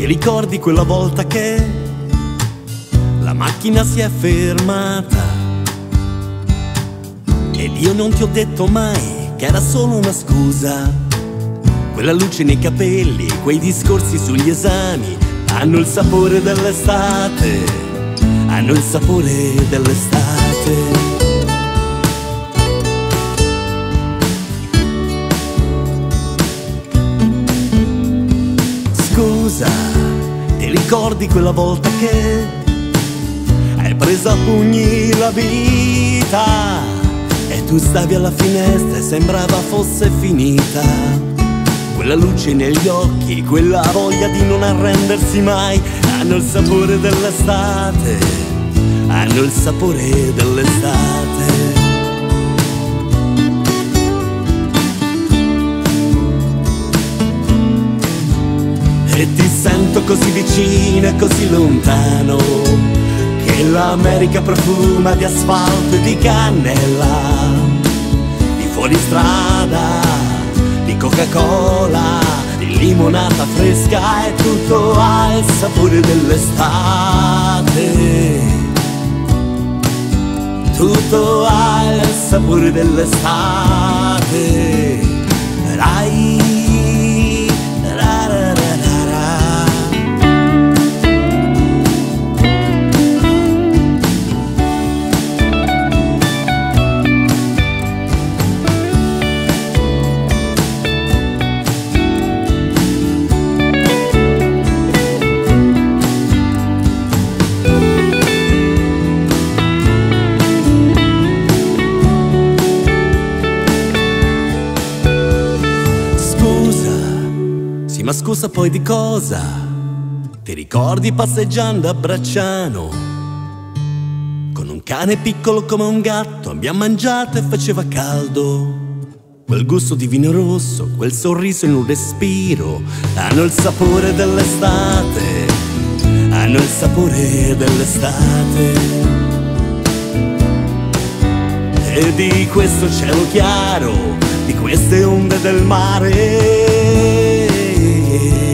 ricordi quella volta che la macchina si è fermata ed io non ti ho detto mai che era solo una scusa? Quella luce nei capelli, quei discorsi sugli esami hanno il sapore dell'estate, hanno il sapore dell'estate. Scusa, ti ricordi quella volta che hai preso a pugni la vita e tu stavi alla finestra e sembrava fosse finita? Quella luce negli occhi, quella voglia di non arrendersi mai, hanno il sapore dell'estate, hanno il sapore dell'estate. E ti sento così vicino e così lontano che l'America profuma di asfalto e di cannella, di fuoristrada, di Coca-Cola, di limonata fresca, e tutto ha il sapore dell'estate. Tutto ha il sapore dell'estate. Rai. Ma scusa, poi di cosa? Ti ricordi passeggiando a Bracciano con un cane piccolo come un gatto? Abbiamo mangiato e faceva caldo. Quel gusto di vino rosso, quel sorriso in un respiro, hanno il sapore dell'estate, hanno il sapore dell'estate. E di questo cielo chiaro, di queste onde del mare,